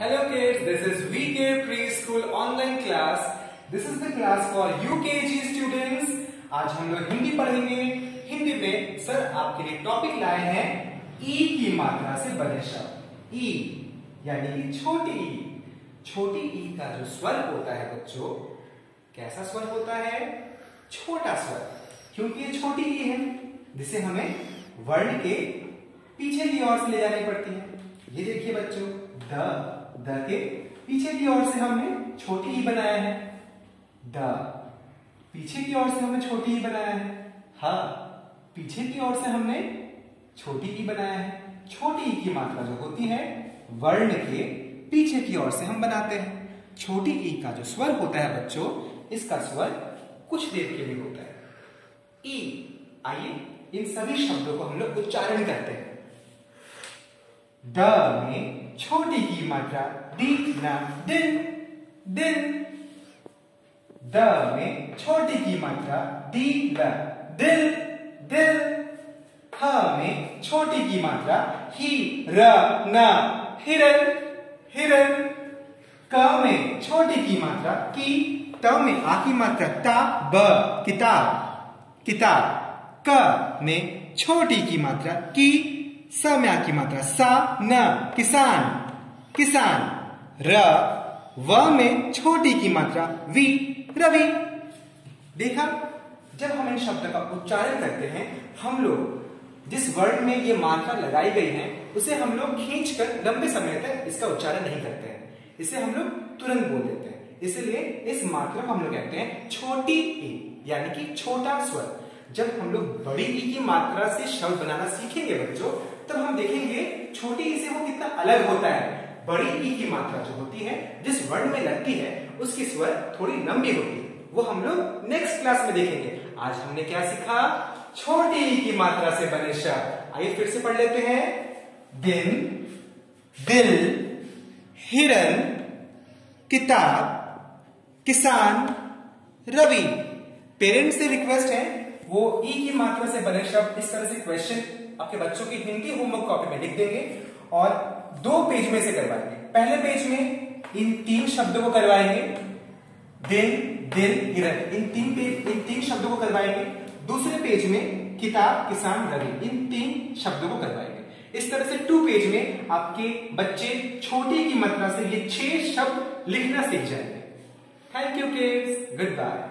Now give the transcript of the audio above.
Hello kids, this is VK Preschool online class. This is the class for UKG students. आज हम लोग हिंदी पढ़ेंगे। हिंदी में सर आपके लिए टॉपिक लाए हैं ई की मात्रा से बने शब्द। ई यानी कि छोटी ई। छोटी ई का जो स्वर होता है बच्चों, कैसा स्वर होता है? छोटा स्वर, क्योंकि ये छोटी ई है जिसे हमें वर्ण के पीछे की ओर से ले जानी पड़ती है। ये देखिए बच्चों, द के पीछे की ओर से हमने छोटी ई बनाया है। द पीछे की ओर से हमने छोटी ई बनाया है। ह पीछे की ओर से हमने छोटी ई बनाया है। छोटी ई की मात्रा जो होती है वर्ण के पीछे की ओर से हम बनाते हैं। छोटी ई का जो स्वर होता है बच्चों, इसका स्वर कुछ देर के लिए होता है ई। आइए इन सभी शब्दों को हम लोग उच्चारण करते हैं। द में छोटी की मात्रा दी ना दिन दिन। द में छोटी की मात्रा दी व दिल दिल। ह में छोटी की मात्रा ही र न हिरन हिरन। क में छोटी की मात्रा की। त में आ की मात्रा ता ब किताब किताब। क में छोटी की मात्रा की। स में आ की मात्रा सा न किसान किसान। र व में छोटी की मात्रा वी रवि। देखा, जब हम इन शब्द का उच्चारण करते हैं, हम लोग जिस वर्ण में ये मात्रा लगाई गई है उसे हम लोग खींचकर लंबे समय तक इसका उच्चारण नहीं करते हैं। इसे हम लोग तुरंत बोल देते हैं। इसलिए इस मात्रा को हम लोग कहते हैं छोटी ई, यानी कि छोटा स्वर। जब हम लोग बड़ी ई की मात्रा से शब्द बनाना सीखेंगे बच्चों, तब हम देखेंगे छोटी ई से वो कितना अलग होता है। बड़ी ई की मात्रा जो होती है, जिस वर्ण में लगती है, उसकी स्वर थोड़ी लंबी होती है। वो हम लोग नेक्स्ट क्लास में देखेंगे। आज हमने क्या सीखा? छोटी ई की मात्रा से बने शब्द। आइए फिर से पढ़ लेते हैं। दिन दिल हिरन किताब किसान रवि। पेरेंट्स से रिक्वेस्ट है वो ई की मात्रा से बने शब्द इस तरह से क्वेश्चन आपके बच्चों की हिंदी होमवर्क कॉपी में लिख देंगे और 2 पेज में से करवाएंगे। पहले पेज में इन 3 शब्दों को करवाएंगे, दिन दिल हिरन। इन तीन शब्दों को करवाएंगे। दूसरे पेज में किताब किसान रवि। इन 3 शब्दों को करवाएंगे। इस तरह से 2 पेज में आपके बच्चे छोटी की मात्रा से ये 6 शब्द लिखना सीख जाएंगे। Thank you kids, good bye.